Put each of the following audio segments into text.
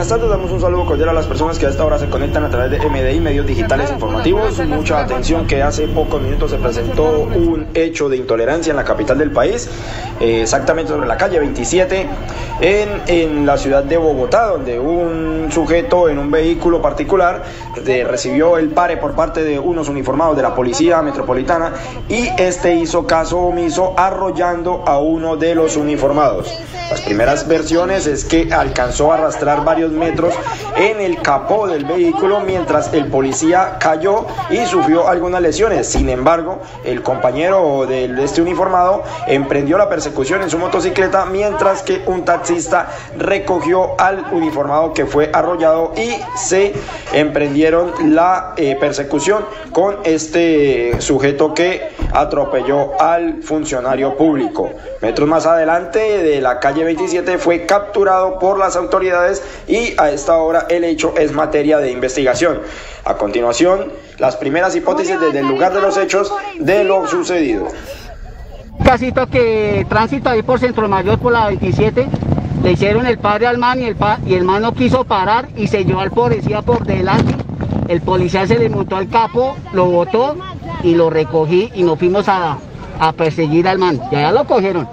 buenas tardes, damos un saludo cordial a las personas que a esta hora se conectan a través de MDI, medios digitales informativos. Mucha atención que hace pocos minutos se presentó un hecho de intolerancia en la capital del país, exactamente sobre la calle 27, en la ciudad de Bogotá, donde un sujeto en un vehículo particular recibió el pare por parte de unos uniformados de la Policía Metropolitana y este hizo caso omiso arrollando a uno de los uniformados. Las primeras versiones es que alcanzó a arrastrar varios metros en el capó del vehículo mientras el policía cayó y sufrió algunas lesiones. Sin embargo, el compañero de este uniformado emprendió la persecución en su motocicleta mientras que un taxista recogió al uniformado que fue arrollado y se emprendieron la persecución con este sujeto que atropelló al funcionario público. Metros más adelante de la calle 27 fue capturado por las autoridades y a esta hora el hecho es materia de investigación. A continuación, las primeras hipótesis desde el lugar de los hechos de lo sucedido. Casito que tránsito ahí por Centro Mayor por la 27, le hicieron el padre al man y el man no quiso parar y se llevó al policía por delante. El policía se le montó al capo, lo botó y lo recogí y nos fuimos a perseguir al man. Ya lo cogieron.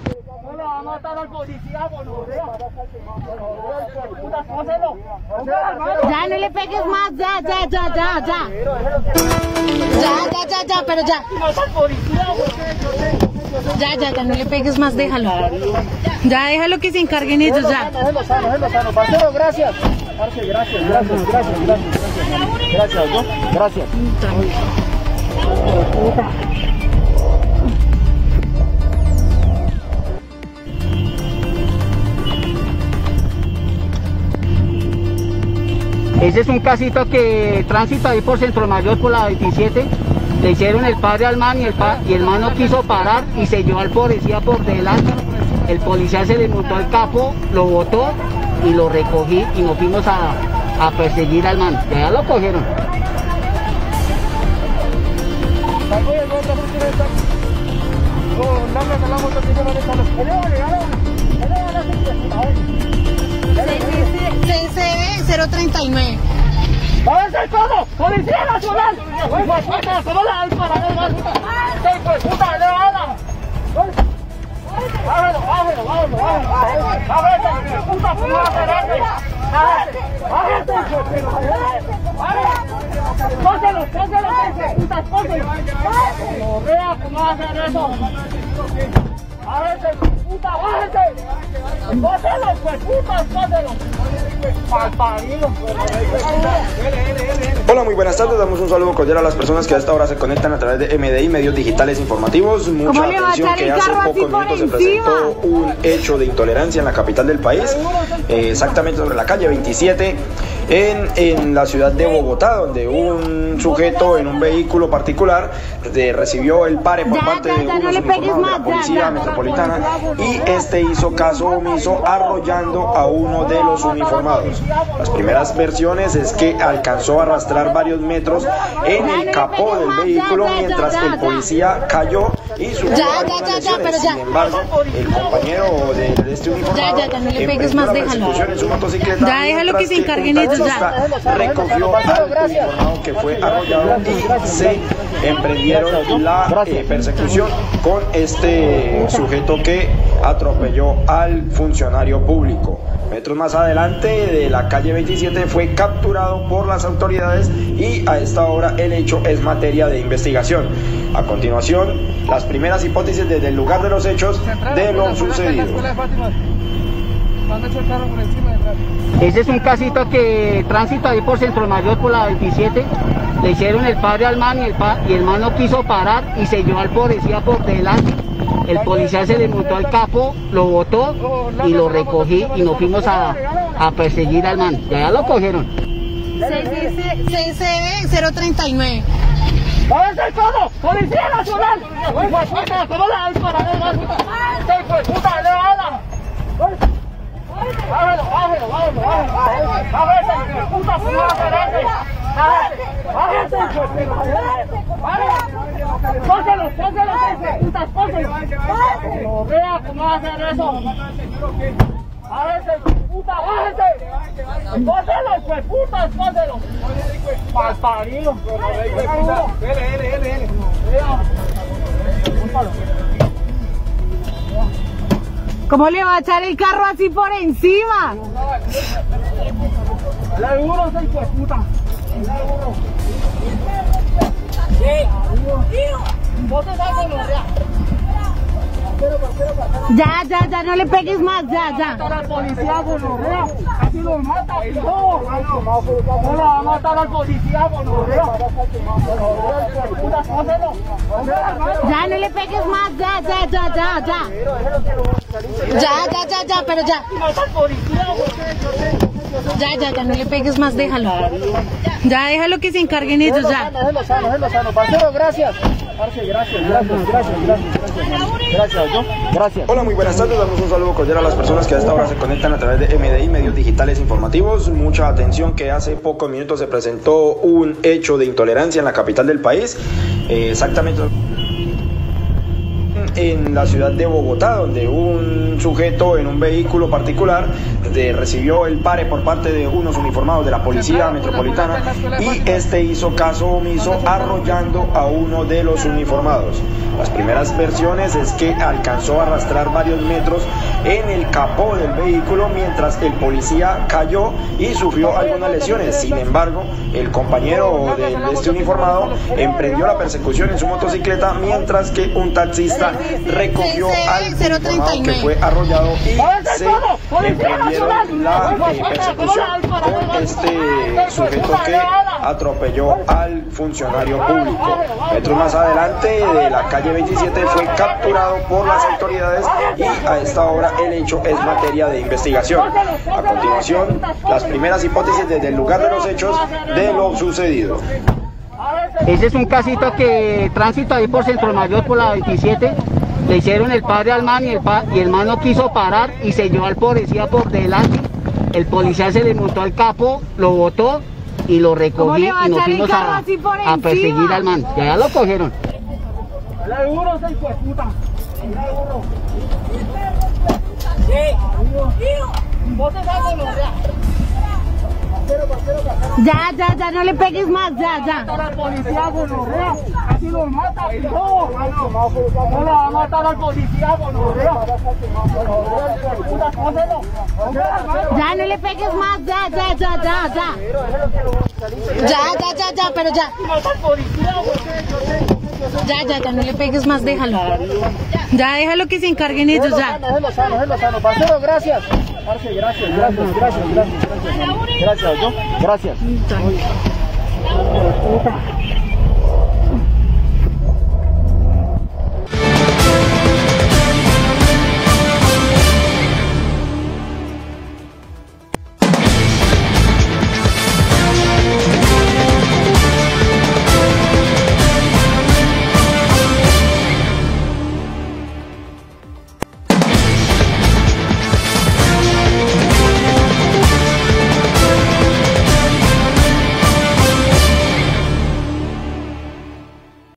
Ya, no le pegues más, ya, pero ya. Ya, no le pegues más, déjalo. Ya, déjalo que se encarguen ellos, ya. Gracias. Gracias. Ese es un casito que tránsito ahí por Centro Mayor por la 27, le hicieron el padre al man y el man no quiso parar y se llevó al policía por delante. El policía se le montó al capo, lo botó y lo recogí y nos fuimos a perseguir al man. Ya lo cogieron. CCB 039. ¡Váyanse todos! ¡Policía Nacional! ¡Pues ¿cómo le dan para ver? ¡Sí, pues puta, le van! ¡Bájalo! ¡Puta, ¿cómo va a hacer eso? ¡Bájate! ¡Póselo! ¡Puta, póselo! ¡No vea cómo va a hacer eso! ¡Bájate! ¡Puta, bájate! ¡Póselo, pues puta, póselo! Hola, muy buenas tardes, damos un saludo cordial a las personas que a esta hora se conectan a través de MDI, medios digitales informativos. Mucha atención que hace pocos minutos se presentó un hecho de intolerancia en la capital del país, exactamente sobre la calle 27, en la ciudad de Bogotá, donde un sujeto en un vehículo particular recibió el pare por parte de unos uniformados de la Policía Metropolitana y este hizo caso omiso arrollando a uno de los uniformados. Las primeras versiones es que alcanzó a arrastrar varios metros en el capó del vehículo mientras el policía cayó y sufrió algunas lesiones. Sin embargo, el compañero de este uniformado no le pegues más, déjalo. En su motocicleta, ya, déjalo que se encarguen ellos, ya. Recogió al uniformado que fue arrollado y se emprendieron la persecución con este sujeto que atropelló al funcionario público. Metros más adelante de la calle 27 fue capturado por las autoridades y a esta hora el hecho es materia de investigación. A continuación, las primeras hipótesis desde el lugar de los hechos de lo sucedido. Ese es un casito que tránsito ahí por Centro Mayor por la 27, le hicieron el padre al man y el man no quiso parar y se llevó al policía por delante. El policía se le montó al capo, lo botó y lo recogí y nos fuimos a perseguir al man. Ya lo cogieron. CCB 039. ¡Váyanse todos! ¡Policía Nacional! ¡Pues ¿cómo le dan para ver? ¡Sí, pues puta, le van! ¡Bájalo! ¡Puta, ¿cómo va a hacer eso? ¡Bájate! ¡Póselo! ¡Puta, póselo! ¡No vea cómo va a hacer eso! ¡Bájate! puta, bájese. Escóselo, hijo de puta, escóselo. Malparido. Dele. ¿Cómo le va a echar el carro así por encima? Le duro, ese hijo de puta. Ya, no le pegues más, ya. Matar al policía, gonorrea. Casi lo mata, no. No lo va a matar al policía, gonorrea. Ya, no le pegues más, ya. Ya, pero ya. Ya, no le pegues más, déjalo. Ya, déjalo que se encarguen ellos, ya. Déjelo sano. Parcero, gracias. Gracias. Hola, muy buenas tardes. Damos un saludo cordial a las personas que a esta hora se conectan a través de MDI, medios digitales informativos. Mucha atención que hace pocos minutos se presentó un hecho de intolerancia en la capital del país. Exactamente en la ciudad de Bogotá, donde un sujeto en un vehículo particular recibió el pare por parte de unos uniformados de la policía metropolitana y este hizo caso omiso arrollando a uno de los uniformados. Las primeras versiones es que alcanzó a arrastrar varios metros en el capó del vehículo mientras el policía cayó y sufrió algunas lesiones. Sin embargo, el compañero de este uniformado emprendió la persecución en su motocicleta mientras que un taxista recogió al uniformado que fue arrollado y se emprendieron la persecución con este sujeto que atropelló al funcionario público. Metros más adelante, de la calle 27, fue capturado por las autoridades y a esta hora el hecho es materia de investigación. A continuación, las primeras hipótesis desde el lugar de los hechos de lo sucedido. Ese es un casito que tránsito ahí por Centro Mayor, por la 27. Le hicieron el padre al man y el man no quiso parar y se llevó al policía por delante. El policía se le montó al capo, lo botó y lo recogí y nos fuimos a perseguir al man. Y allá lo cogieron. Le duro, ese hijo de puta. Ya, no le pegues más, ya. Matar al policía, gonorrea. Casi lo mata, no. No lo va a matar al policía, gonorrea. Ya, no le pegues más, ya. Ya, pero ya. Ya, no le pegues más, déjalo. Ya, déjalo que se encarguen ellos, ya. Déjelo sano. Parcero, gracias. Gracias.